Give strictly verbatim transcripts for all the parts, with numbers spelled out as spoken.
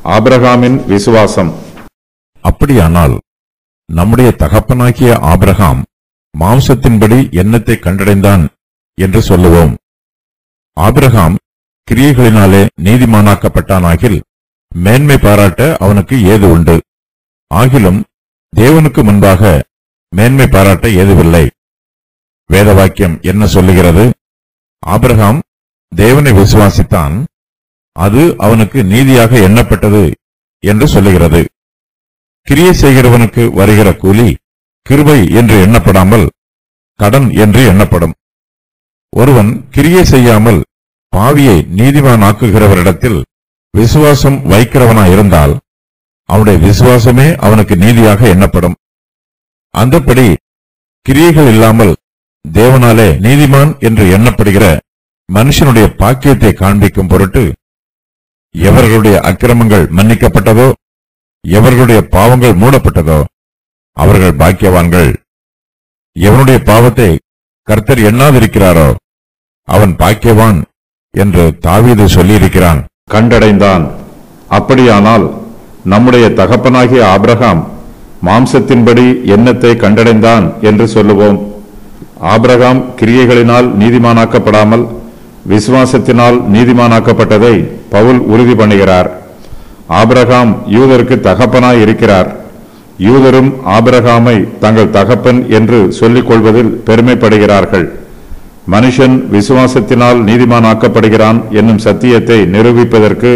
ஆபிரகாமின் விசுவாசம். அப்படியானால் நம்முடைய தகப்பனாகிய ஆபிரகாம் மாம்சத்தின்படி என்னத்தை கண்டடைந்தான் என்று சொல்லுவோம். ஆபிரகாம் கிரியைகளினாலே நீதிமானாக்கப்பட்டானாகில் மேன்மை பாராட்ட அவனுக்கு ஏது உண்டு. ஆகிலும் தேவனுக்கு முன்பாக மேன்மை பாராட்ட ஏதுவில்லை. வேதவாக்கியம் என்ன சொல்லுகிறது? ஆபிரகாம் தேவனை விசுவாசித்தான், அது அவனுக்கு நீதியாக எண்ணப்பட்டது என்று சொல்லுகிறது. கிரியை செய்கிறவனுக்கு வருகிற கூலி கிருபை என்று எண்ணப்படாமல் கடன் என்று எண்ணப்படும். ஒருவன் கிரியை செய்யாமல் பாவியை நீதிமானாக்குகிறவரிடத்தில் விசுவாசம் வைக்கிறவனாயிருந்தால் அவனுடைய விசுவாசமே அவனுக்கு நீதியாக எண்ணப்படும். அந்தப்படி கிரியைகள் இல்லாமல் தேவனாலே நீதிமான் என்று எண்ணப்படுகிற மனுஷனுடைய பாக்கியத்தை காண்பிக்கும் பொருட்டு எவர்களுடைய அக்கிரமங்கள் மன்னிக்கப்பட்டதோ, எவர்களுடைய பாவங்கள் மூடப்பட்டதோ அவர்கள் பாக்கியவான்கள். எவனுடைய பாவத்தை கர்த்தர் எண்ணாதிருக்கிறாரோ அவன் பாக்கியவான் என்று தாவீது சொல்லியிருக்கிறான். கண்டடைந்தான். அப்படியானால் நம்முடைய தகப்பனாகிய ஆபிரகாம் மாம்சத்தின்படி என்னத்தை கண்டடைந்தான் என்று சொல்லுவோம். ஆபிரகாம் கிரியைகளினால் நீதிமானாக்கப்படாமல் விசுவாசத்தினால் நீதிமானாக்கப்பட்டதை பவுல் உறுதி பண்ணுகிறார். ஆபிரகாம் யூதருக்கு தகப்பனாய் இருக்கிறார். யூதரும் ஆபிரகாமை தங்கள் தகப்பன் என்று சொல்லிக் கொள்வதில் பெருமைப்படுகிறார்கள். மனுஷன் விசுவாசத்தினால் நீதிமானாக்கப்படுகிறான் என்னும் சத்தியத்தை நிரூபிப்பதற்கு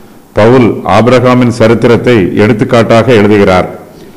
பவுல் ஆபிரகாமின் சரித்திரத்தை எடுத்துக்காட்டாக எழுதுகிறார்.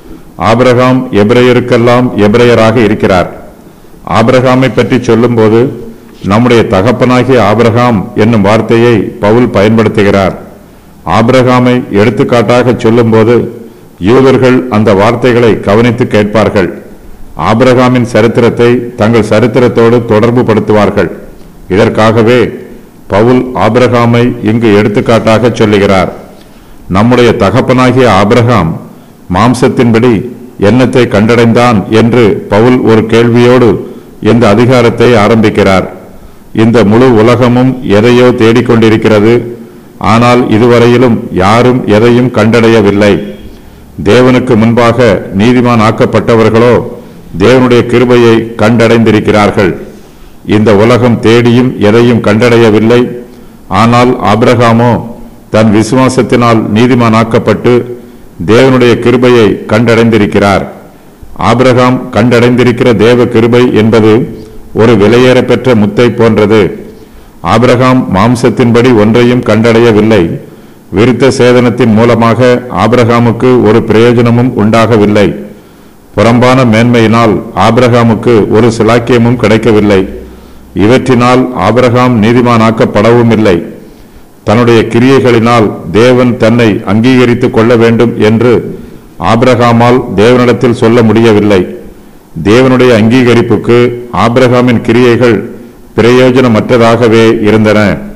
ஆபிரகாம் எபிரேயருக்கெல்லாம் எபிரேயராக இருக்கிறார். ஆபிரகாமை பற்றி சொல்லும்போது நம்முடைய தகப்பனாகிய ஆபிரகாம் என்னும் வார்த்தையை பவுல் பயன்படுத்துகிறார். ஆபிரகாமை எடுத்துக்காட்டாக சொல்லும்போது யூதர்கள் அந்த வார்த்தைகளை கவனித்து கேட்பார்கள். ஆபிரகாமின் சரித்திரத்தை தங்கள் சரித்திரத்தோடு தொடர்பு படுத்துவார்கள். இதற்காகவே பவுல் ஆபிரகாமை இங்கு எடுத்துக்காட்டாக சொல்லுகிறார். நம்முடைய தகப்பனாகிய ஆபிரகாம் மாம்சத்தின்படி என்னத்தை கண்டடைந்தான் என்று பவுல் ஒரு கேள்வியோடு இந்த அதிகாரத்தை ஆரம்பிக்கிறார். இந்த முழு உலகமும் எதையோ தேடிக்கொண்டிருக்கிறது. ஆனால் இதுவரையிலும் யாரும் எதையும் கண்டடையவில்லை. தேவனுக்கு முன்பாக நீதிமான் ஆக்கப்பட்டவர்களோ தேவனுடைய கிருபையை கண்டடைந்திருக்கிறார்கள். இந்த உலகம் தேடியும் எதையும் கண்டடையவில்லை. ஆனால் ஆபிரகாமோ தன் விசுவாசத்தினால் நீதிமானாக்கப்பட்டு தேவனுடைய கிருபையை கண்டடைந்திருக்கிறார். ஆபிரகாம் கண்டடைந்திருக்கிற தேவ கிருபை என்பது ஒரு விலையேற பெற்ற முத்தை போன்றது. ஆபிரகாம் மாம்சத்தின்படி ஒன்றையும் கண்டடையவில்லை. விருத்த சேதனத்தின் மூலமாக ஆபிரகாமுக்கு ஒரு பிரயோஜனமும் உண்டாகவில்லை. புறம்பான மேன்மையினால் ஆபிரகாமுக்கு ஒரு சிலாக்கியமும் கிடைக்கவில்லை. இவற்றினால் ஆபிரகாம் நீதிமானாக்கப்படவும் இல்லை. தன்னுடைய கிரியைகளினால் தேவன் தன்னை அங்கீகரித்துக் கொள்ள வேண்டும் என்று ஆபிரகாமால் தேவனிடத்தில் சொல்ல முடியவில்லை. தேவனுடைய அங்கீகரிப்புக்கு ஆபிரகாமின் கிரியைகள் பிரயோஜனமற்றதாகவே இருந்தன.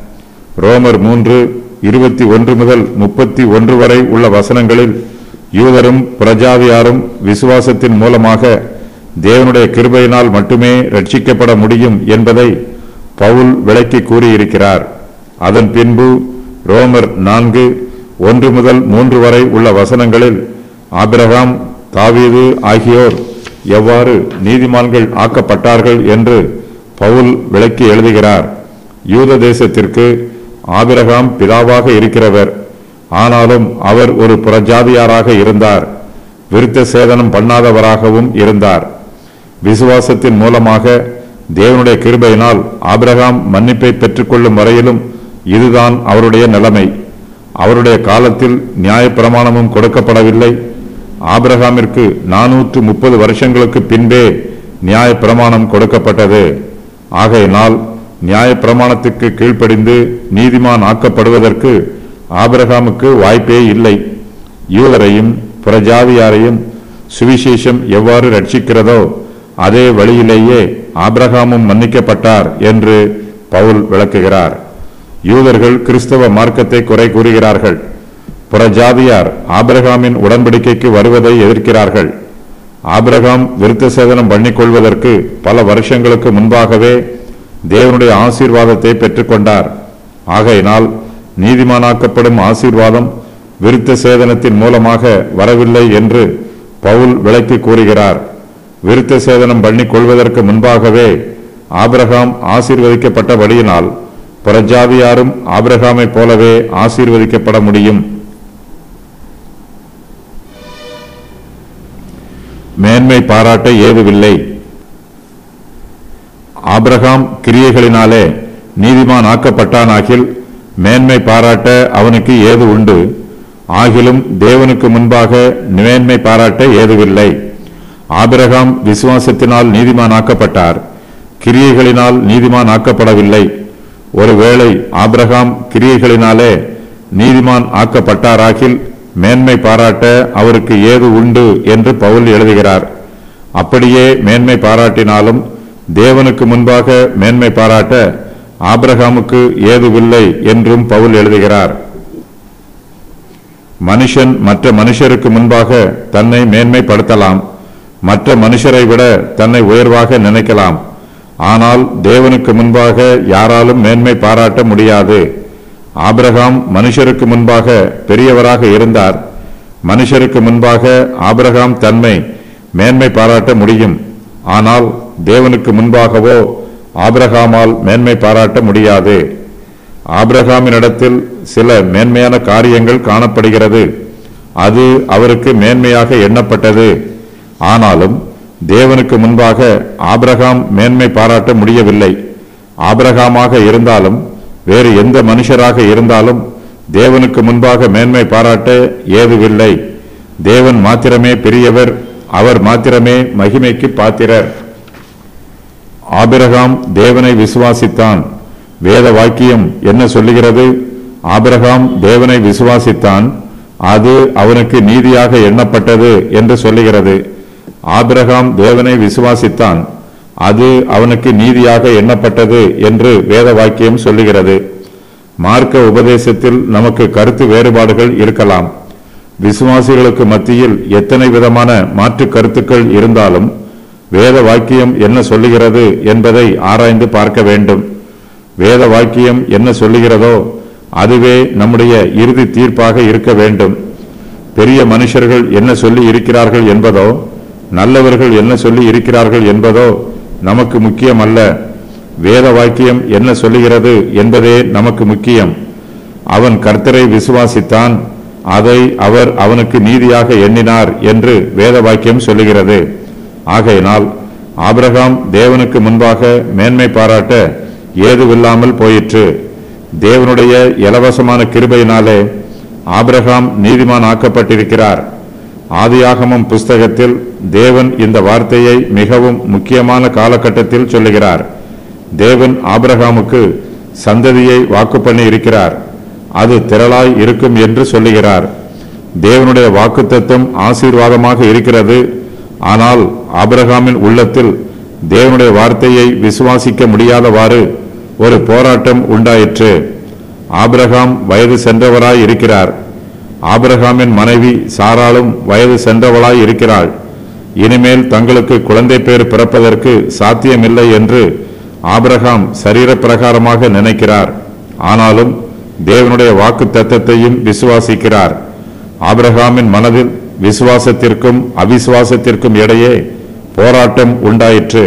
ரோமர் மூன்று இருபத்தி ஒன்று முதல் முப்பத்தி ஒன்று வரை உள்ள வசனங்களில் யூதரும் பிரஜாதியாரும் விசுவாசத்தின் மூலமாக தேவனுடைய கிருபையினால் மட்டுமே ரட்சிக்கப்பட முடியும் என்பதை பவுல் விளக்கி கூறியிருக்கிறார். அதன் பின்பு ரோமர் நான்கு ஒன்று முதல் மூன்று வரை உள்ள வசனங்களில் ஆபிரகாம், தாவீது ஆகியோர் எவ்வாறு நீதிமான்கள் ஆக்கப்பட்டார்கள் என்று பவுல் விளக்கி எழுதுகிறார். யூத தேசத்திற்கு ஆபிரகாம் பிதாவாக இருக்கிறவர். ஆனாலும் அவர் ஒரு புறஜாதியாராக இருந்தார். விருத்த சேதனம் பண்ணாதவராகவும் இருந்தார். விசுவாசத்தின் மூலமாக தேவனுடைய கிருபையினால் ஆபிரகாம் மன்னிப்பை பெற்றுக்கொள்ளும் வரையிலும் இதுதான் அவருடைய நிலைமை. அவருடைய காலத்தில் நியாயப்பிரமாணமும் கொடுக்கப்படவில்லை. ஆபிரகாமிற்கு நானூற்று முப்பது வருஷங்களுக்கு பின்பே நியாயப்பிரமாணம் கொடுக்கப்பட்டது. ஆகையினால் நியாயப்பிரமாணத்துக்கு கீழ்ப்படிந்து நீதிமான் ஆக்கப்படுவதற்கு ஆபிரகாமுக்கு வாய்ப்பே இல்லை. யூதரையும் புறஜாதியாரையும் சுவிசேஷம் எவ்வாறு ரட்சிக்கிறதோ அதே வழியிலேயே ஆபிரகாமும் மன்னிக்கப்பட்டார் என்று பவுல் விளக்குகிறார். யூதர்கள் கிறிஸ்தவ மார்க்கத்தை குறை கூறுகிறார்கள். புறஜாதியார் ஆபிரகாமின் உடன்படிக்கைக்கு வருவதை எதிர்க்கிறார்கள். ஆபிரகாம் விருத்த சேதனம் பண்ணிக்கொள்வதற்கு பல வருஷங்களுக்கு முன்பாகவே தேவனுடைய ஆசீர்வாதத்தை பெற்றுக்கொண்டார். ஆகையினால் நீதிமானாக்கப்படும் ஆசீர்வாதம் விருத்த சேதனத்தின் மூலமாக வரவில்லை என்று பவுல் விளக்கி கூறுகிறார். விருத்த சேதனம் பண்ணி கொள்வதற்கு முன்பாகவே ஆபிரகாம் ஆசீர்வதிக்கப்பட்டபடியினால் புறஜாதியாரும் ஆபிரகாமை போலவே ஆசீர்வதிக்கப்பட முடியும். மேன்மை பாராட்ட ஏதுவில்லை. ஆபிரகாம் கிரியைகளினாலே நீதிமான் ஆக்கப்பட்டானாகில் மேன்மை பாராட்ட அவனுக்கு ஏது உண்டு. ஆகிலும் தேவனுக்கு முன்பாக மேன்மை பாராட்ட ஏதுவில்லை. ஆபிரகாம் விசுவாசத்தினால் நீதிமான் ஆக்கப்பட்டார், கிரியைகளினால் நீதிமான் ஆக்கப்படவில்லை. ஒருவேளை ஆபிரகாம் கிரியைகளினாலே நீதிமான் ஆக்கப்பட்டாராகில் மேன்மை பாராட்ட அவருக்கு ஏது உண்டு என்று பவுல் எழுதுகிறார். அப்படியே மேன்மை பாராட்டினாலும் தேவனுக்கு முன்பாக மேன்மை பாராட்ட ஆபிரகாமுக்கு ஏதுவில்லை என்றும் பவுல் எழுதுகிறார். மனுஷன் மற்ற மனுஷருக்கு முன்பாக தன்னை மேன்மைப்படுத்தலாம், மற்ற மனுஷரை விட தன்னை உயர்வாக நினைக்கலாம். ஆனால் தேவனுக்கு முன்பாக யாராலும் மேன்மை பாராட்ட முடியாது. ஆபிரகாம் மனுஷருக்கு முன்பாக பெரியவராக இருந்தார். மனுஷருக்கு முன்பாக ஆபிரகாம் தன்மை மேன்மை பாராட்ட முடியும். ஆனால் தேவனுக்கு முன்பாகவோ ஆபிரகாமால் மேன்மை பாராட்ட முடியாது. ஆபிரகாமினிடத்தில் சில மேன்மையான காரியங்கள் காணப்படுகிறது. அது அவருக்கு மேன்மையாக எண்ணப்பட்டது. ஆனாலும் தேவனுக்கு முன்பாக ஆபிரகாம் மேன்மை பாராட்ட முடியவில்லை. ஆபிரகாமாக இருந்தாலும் வேறு எந்த மனுஷராக இருந்தாலும் தேவனுக்கு முன்பாக மேன்மை பாராட்ட ஏதுவில்லை. தேவன் மாத்திரமே பெரியவர், அவர் மாத்திரமே மகிமைக்கு பாத்திரர். ஆபிரகாம் தேவனை விசுவாசித்தான். வேத வாக்கியம் என்ன சொல்லுகிறது? ஆபிரகாம் தேவனை விசுவாசித்தான், அது அவனுக்கு நீதியாக எண்ணப்பட்டது என்று சொல்லுகிறது. ஆபிரகாம் தேவனை விசுவாசித்தான், அது அவனுக்கு நீதியாக எண்ணப்பட்டது என்று வேத வாக்கியம் சொல்லுகிறது. மார்க்க உபதேசத்தில் நமக்கு கருத்து வேறுபாடுகள் இருக்கலாம். விசுவாசிகளுக்கு மத்தியில் எத்தனை விதமான மாற்று கருத்துக்கள் இருந்தாலும் வேத வாக்கியம் என்ன சொல்லுகிறது என்பதை ஆராய்ந்து பார்க்க வேண்டும். வேத வாக்கியம் என்ன சொல்லுகிறதோ அதுவே நம்முடைய இறுதி தீர்ப்பாக இருக்க வேண்டும். பெரிய மனுஷர்கள் என்ன சொல்லி இருக்கிறார்கள் என்பதோ, நல்லவர்கள் என்ன சொல்லி இருக்கிறார்கள் என்பதோ நமக்கு முக்கியம் அல்ல. வேத வாக்கியம் என்ன சொல்லுகிறது என்பதே நமக்கு முக்கியம். அவன் கர்த்தரை விசுவாசித்தான், அதை அவர் அவனுக்கு நீதியாக எண்ணினார் என்று வேத வாக்கியம் சொல்லுகிறது. ஆகையினால் ஆபிரகாம் தேவனுக்கு முன்பாக மேன்மை பாராட்ட ஏதுவில்லாமல் போயிற்று. தேவனுடைய இலவசமான கிருபையினாலே ஆபிரகாம் நீதிமான் ஆக்கப்பட்டிருக்கிறார். ஆதியாகமம் புஸ்தகத்தில் தேவன் இந்த வார்த்தையை மிகவும் முக்கியமான காலகட்டத்தில் சொல்லுகிறார். தேவன் ஆபிரகாமுக்கு சந்ததியை வாக்கு பண்ணி இருக்கிறார், அது திரளாய் இருக்கும் என்று சொல்லுகிறார். தேவனுடைய வாக்குத்தத்தம் ஆசீர்வாதமாக இருக்கிறது. ஆனால் ஆபிரகாமின் உள்ளத்தில் தேவனுடைய வார்த்தையை விசுவாசிக்க முடியாதவாறு ஒரு போராட்டம் உண்டாயிற்று. ஆபிரகாம் வயது சென்றவராய் இருக்கிறார். ஆபிரகாமின் மனைவி சாராளும் வயது சென்றவளாய் இருக்கிறாள். இனிமேல் தங்களுக்கு குழந்தை பேர் பிறப்பதற்கு சாத்தியமில்லை என்று ஆபிரகாம் சரீர பிரகாரமாக நினைக்கிறார். ஆனாலும் தேவனுடைய வாக்கு தத்தத்தையும் விசுவாசிக்கிறார். ஆபிரகாமின் மனதில் விசுவாசத்திற்கும் அவிசுவாசத்திற்கும் இடையே போராட்டம் உண்டாயிற்று.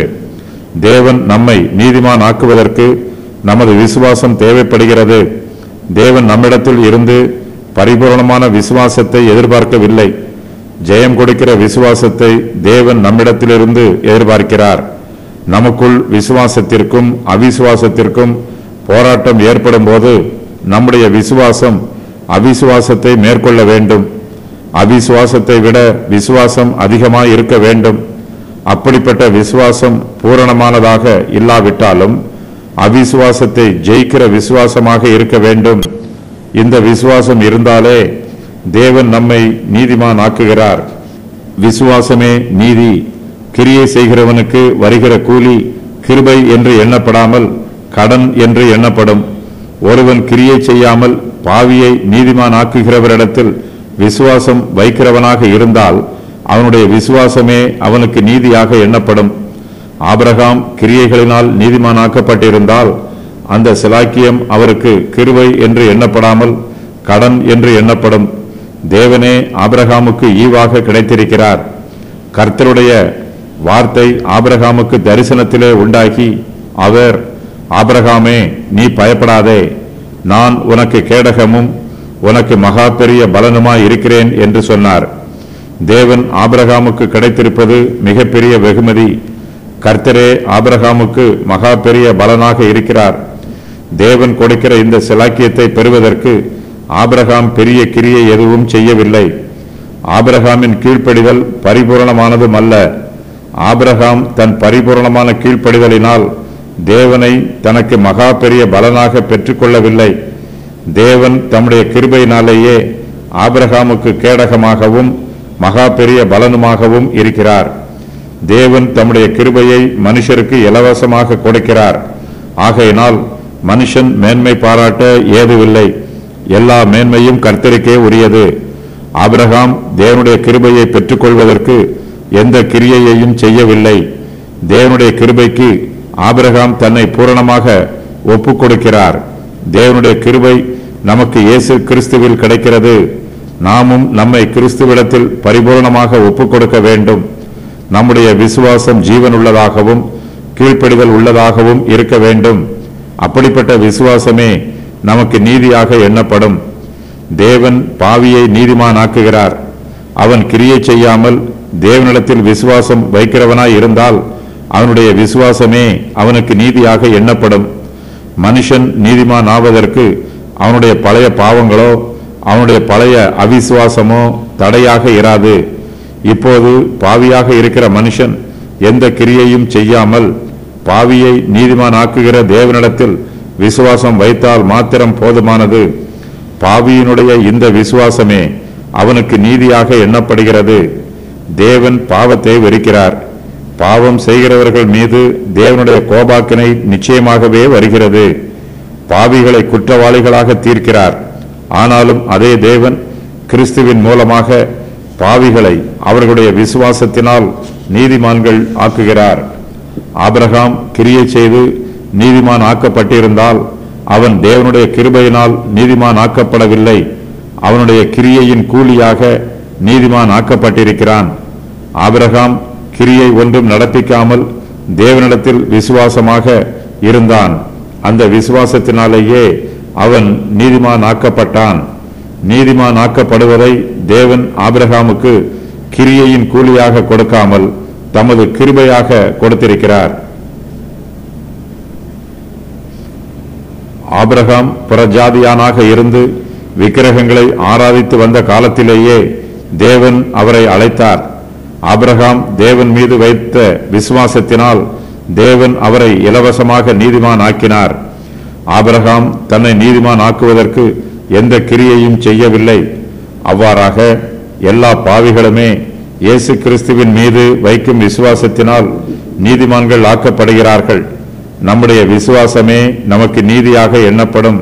தேவன் நம்மை நீதிமான் ஆக்குவதற்கு நமது விசுவாசம் தேவைப்படுகிறது. தேவன் நம்மிடத்தில் இருந்து பரிபூர்ணமான விசுவாசத்தை எதிர்பார்க்கவில்லை. ஜெயம் கொடுக்கிற விசுவாசத்தை தேவன் நம்மிடத்திலிருந்து எதிர்பார்க்கிறார். நமக்குள் விசுவாசத்திற்கும் அவிசுவாசத்திற்கும் போராட்டம் ஏற்படும் போது நம்முடைய விசுவாசம் அவிசுவாசத்தை மேற்கொள்ள வேண்டும். அவிசுவாசத்தை விட விசுவாசம் அதிகமாய் இருக்க வேண்டும். அப்படிப்பட்ட விசுவாசம் பூரணமானதாக இல்லாவிட்டாலும் அவிசுவாசத்தை ஜெயிக்கிற விசுவாசமாக இருக்க வேண்டும். இந்த விசுவாசம் இருந்தாலே தேவன் நம்மை நீதிமான் ஆக்குகிறார். விசுவாசமே நீதி. கிரியை செய்கிறவனுக்கு வருகிற கூலி கிருபை என்று எண்ணப்படாமல் கடன் என்று எண்ணப்படும். ஒருவன் கிரியை செய்யாமல் பாவியை நீதிமான் ஆக்குகிறவரிடத்தில் விசுவாசம் வைக்கிறவனாக இருந்தால் அவனுடைய விசுவாசமே அவனுக்கு நீதியாக எண்ணப்படும். ஆபிரகாம் கிரியைகளினால் நீதிமானாக்கப்பட்டிருந்தால் அந்த சிலாக்கியம் அவருக்கு கிருபை என்று எண்ணப்படாமல் கடன் என்று எண்ணப்படும். தேவனே ஆபிரகாமுக்கு ஈவாக கிடைத்திருக்கிறார். கர்த்தருடைய வார்த்தை ஆபிரகாமுக்கு தரிசனத்திலே உண்டாகி, அவர், ஆபிரகாமே, நீ பயப்படாதே, நான் உனக்கு கேடகமும் உனக்கு மகா பெரிய பலனுமாய் இருக்கிறேன் என்று சொன்னார். தேவன் ஆபிரகாமுக்கு கிடைத்திருப்பது மிகப்பெரிய வெகுமதி. கர்த்தரே ஆபிரகாமுக்கு மகா பெரிய பலனாக இருக்கிறார். தேவன் கொடுக்கிற இந்த சிலாக்கியத்தை பெறுவதற்கு ஆபிரகாம் பெரிய கிரியை எதுவும் செய்யவில்லை. ஆபிரகாமின் கீழ்ப்படிதல் பரிபூரணமானதும் அல்ல. ஆபிரகாம் தன் பரிபூரணமான கீழ்ப்படிதலினால் தேவனை தனக்கு மகா பெரிய பலனாக பெற்றுக்கொள்ளவில்லை. தேவன் தம்முடைய கிருபையினாலேயே ஆபிரகாமுக்கு கேடகமாகவும் மகா பெரிய பலனுமாகவும் இருக்கிறார். தேவன் தம்முடைய கிருபையை மனுஷருக்கு இலவசமாக கொடுக்கிறார். ஆகையினால் மனுஷன் மேன்மை பாராட்ட ஏதுவில்லை. எல்லா மேன்மையும் கர்த்தருக்கே உரியது. ஆபிரகாம் தேவனுடைய கிருபையை பெற்றுக்கொள்வதற்கு எந்த கிரியையையும் செய்யவில்லை. தேவனுடைய கிருபைக்கு ஆபிரகாம் தன்னை பூரணமாக ஒப்புக் கொடுக்கிறார். தேவனுடைய கிருபை நமக்கு இயேசு கிறிஸ்துவில் கிடைக்கிறது. நாமும் நம்மை கிறிஸ்துவிடத்தில் பரிபூரணமாக ஒப்புக் கொடுக்க வேண்டும். நம்முடைய விசுவாசம் ஜீவனுள்ளதாகவும் கீழ்ப்படிதல் உள்ளதாகவும் இருக்க வேண்டும். அப்படிப்பட்ட விசுவாசமே நமக்கு நீதியாக எண்ணப்படும். தேவன் பாவியை நீதிமானாக்குகிறார். அவன் கிரியை செய்யாமல் தேவனிடத்தில் விசுவாசம் வைக்கிறவனாய் இருந்தால் அவனுடைய விசுவாசமே அவனுக்கு நீதியாக எண்ணப்படும். மனுஷன் நீதிமான் ஆவதற்கு அவனுடைய பழைய பாவங்களோ அவனுடைய பழைய அவிசுவாசமோ தடையாக இராது. இப்போது பாவியாக இருக்கிற மனுஷன் எந்த கிரியையும் செய்யாமல் பாவியை நீதிமான் ஆக்குகிற தேவனிடத்தில் விசுவாசம் வைத்தால் மாத்திரம் போதுமானது. பாவியினுடைய இந்த விசுவாசமே அவனுக்கு நீதியாக எண்ணப்படுகிறது. தேவன் பாவத்தை வெறுக்கிறார். பாவம் செய்கிறவர்கள் மீது தேவனுடைய கோபாக்கினை நிச்சயமாகவே வருகிறது. பாவிகளை குற்றவாளிகளாக தீர்க்கிறார். ஆனாலும் அதே தேவன் கிறிஸ்துவின் மூலமாக பாவிகளை அவர்களுடைய விசுவாசத்தினால் நீதிமான்கள் ஆக்குகிறார். ஆபிரகாம் கிரியை செய்து நீதிமான் ஆக்கப்பட்டிருந்தால் அவன் தேவனுடைய கிருபையினால் நீதிமான் ஆக்கப்படவில்லை. அவனுடைய கிரியையின் கூலியாக நீதிமான் ஆக்கப்பட்டிருக்கிறான். ஆபிரகாம் கிரியை ஒன்றும் நடப்பிக்காமல் தேவனிடத்தில் விசுவாசமாக இருந்தான். அந்த விசுவாசத்தினாலேயே அவன் நீதிமான் ஆக்கப்பட்டான். நீதிமான் ஆக்கப்படுவதை தேவன் ஆபிரகாமுக்கு கிரியையின் கூலியாக கொடுக்காமல் தமது கிருபையாக கொடுத்திருக்கிறார். ஆபிரகாம் புறஜாதியானாக இருந்து விக்கிரகங்களை ஆராதித்து வந்த காலத்திலேயே தேவன் அவரை அழைத்தார். ஆபிரகாம் தேவன் மீது வைத்த விசுவாசத்தினால் தேவன் அவரை இலவசமாக நீதிமான் ஆக்கினார். ஆபிரகாம் தன்னை நீதிமான் ஆக்குவதற்கு எந்த கிரியையும் செய்யவில்லை. அவ்வாறாக எல்லா பாவிகளுமே இயேசு கிறிஸ்துவின் மீது வைக்கும் விசுவாசத்தினால் நீதிமான்கள் ஆக்கப்படுகிறார்கள். நம்முடைய விசுவாசமே நமக்கு நீதியாக எண்ணப்படும்.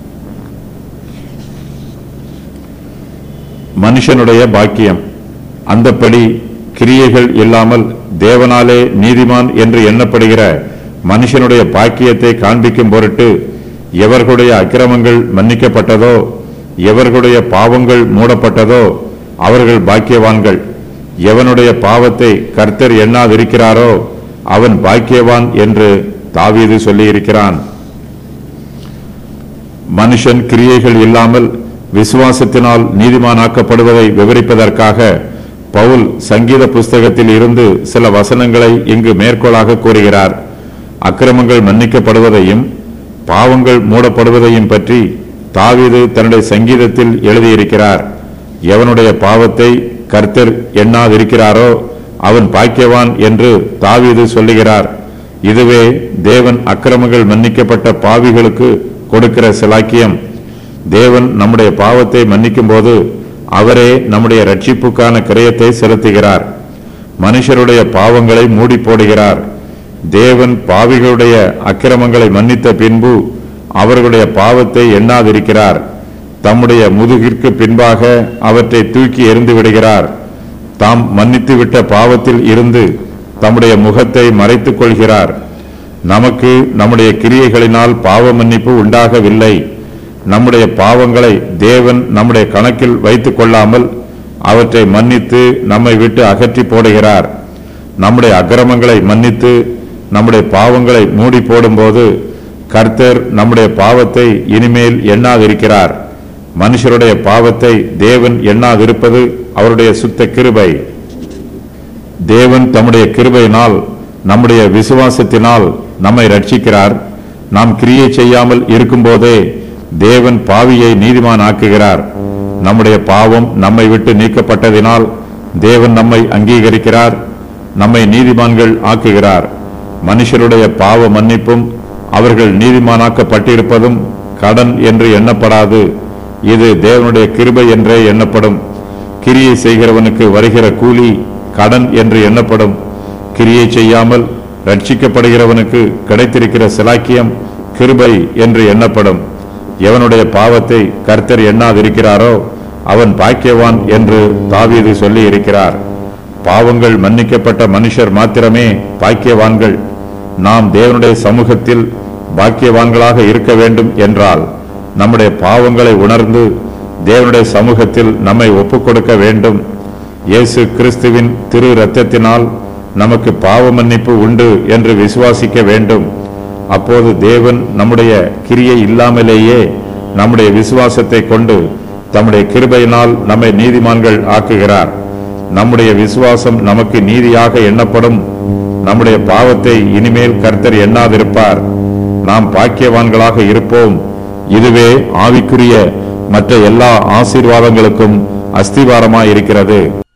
மனுஷனுடைய பாக்கியம். அந்தப்படி கிரியைகள் இல்லாமல் தேவனாலே நீதிமான் என்று எண்ணப்படுகிற மனுஷனுடைய பாக்கியத்தை காண்பிக்கும் பொருட்டு எவர்களுடைய அக்கிரமங்கள் மன்னிக்கப்பட்டதோ எவர்களுடைய பாவங்கள் மூடப்பட்டதோ அவர்கள் பாக்கியவான்கள். எவனுடைய பாவத்தை கர்த்தர் எண்ணாதிருக்கிறாரோ அவன் பாக்கியவான் என்று தாவீது சொல்லியிருக்கிறான். மனுஷன் கிரியைகள் இல்லாமல் விசுவாசத்தினால் நீதிமானாக்கப்படுவதை விவரிப்பதற்காக பவுல் சங்கீத புஸ்தகத்தில் இருந்து சில வசனங்களை இங்கு மேற்கோளாக கூறுகிறார். அக்கிரமங்கள் மன்னிக்கப்படுவதையும் பாவங்கள் மூடப்படுவதையும் பற்றி தாவீது தன்னுடைய சங்கீதத்தில் எழுதியிருக்கிறார். எவனுடைய பாவத்தை கர்த்தர் எண்ணாதிருக்கிறாரோ அவன் பாக்கியவான் என்று தாவீது சொல்லுகிறார். இதுவே தேவன் அக்கிரமங்கள் மன்னிக்கப்பட்ட பாவிகளுக்கு கொடுக்கிற சிலாக்கியம். தேவன் நம்முடைய பாவத்தை மன்னிக்கும் போது அவரே நம்முடைய ரட்சிப்புக்கான கிரயத்தை செலுத்துகிறார். மனுஷருடைய பாவங்களை மூடி போடுகிறார். தேவன் பாவிகளுடைய அக்கிரமங்களை மன்னித்த பின்பு அவர்களுடைய பாவத்தை எண்ணாதிருக்கிறார். தம்முடைய முதுகிற்கு பின்பாக அவற்றை தூக்கி எறிந்து விடுகிறார். தாம் மன்னித்துவிட்ட பாவத்தில் இருந்து தம்முடைய முகத்தை மறைத்துக் கொள்கிறார். நமக்கு நம்முடைய கிரியைகளினால் பாவ மன்னிப்பு உண்டாகவில்லை. நம்முடைய பாவங்களை தேவன் நம்முடைய கணக்கில் வைத்துக் கொள்ளாமல் அவற்றை மன்னித்து நம்மை விட்டு அகற்றி போடுகிறார். நம்முடைய அக்கிரமங்களை மன்னித்து நம்முடைய பாவங்களை மூடி போடும்போது கர்த்தர் நம்முடைய பாவத்தை இனிமேல் எண்ணாதிருக்கிறார். மனுஷருடைய பாவத்தை தேவன் எண்ணாதிருப்பது அவருடைய சுத்த கிருபை. தேவன் தம்முடைய கிருபையினால் நம்முடைய விசுவாசத்தினால் நம்மை ரட்சிக்கிறார். நாம் கிரியை செய்யாமல் இருக்கும்போதே தேவன் பாவியை நீதிமான் ஆக்குகிறார். நம்முடைய பாவம் நம்மை விட்டு நீக்கப்பட்டதினால் தேவன் நம்மை அங்கீகரிக்கிறார், நம்மை நீதிமான்கள் ஆக்குகிறார். மனுஷருடைய பாவ மன்னிப்பும் அவர்கள் நீதிமானாக்கப்பட்டிருப்பதும் கடன் என்று எண்ணப்படாது, இது தேவனுடைய கிருபை என்றே எண்ணப்படும். கிரியை செய்கிறவனுக்கு வருகிற கூலி கடன் என்று எண்ணப்படும். கிரியை செய்யாமல் ரட்சிக்கப்படுகிறவனுக்கு கிடைத்திருக்கிற சிலாக்கியம் கிருபை என்று எண்ணப்படும். எவனுடைய பாவத்தை கர்த்தர் எண்ணாதிருக்கிறாரோ அவன் பாக்கியவான் என்று தாவீது சொல்லி இருக்கிறார். பாவங்கள் மன்னிக்கப்பட்ட மனுஷர் மாத்திரமே பாக்கியவான்கள். நாம் தேவனுடைய சமூகத்தில் பாக்கியவான்களாக இருக்க வேண்டும் என்றால் நம்முடைய பாவங்களை உணர்ந்து தேவனுடைய சமூகத்தில் நம்மை ஒப்புக் கொடுக்க வேண்டும். இயேசு கிறிஸ்துவின் திரு இரத்தத்தினால் நமக்கு பாவ மன்னிப்பு உண்டு என்று விசுவாசிக்க வேண்டும். அப்போது தேவன் நம்முடைய கிரியை இல்லாமலேயே நம்முடைய விசுவாசத்தை கொண்டு தம்முடைய கிருபையினால் நம்மை நீதிமான்கள் ஆக்குகிறார். நம்முடைய விசுவாசம் நமக்கு நீதியாக எண்ணப்படும். நம்முடைய பாவத்தை இனிமேல் கர்த்தர் எண்ணாதிருப்பார். நாம் பாக்கியவான்களாக இருப்போம். இதுவே ஆவிக்குரிய மற்ற எல்லா ஆசீர்வாதங்களுக்கும் அஸ்திவாரமாயிருக்கிறது.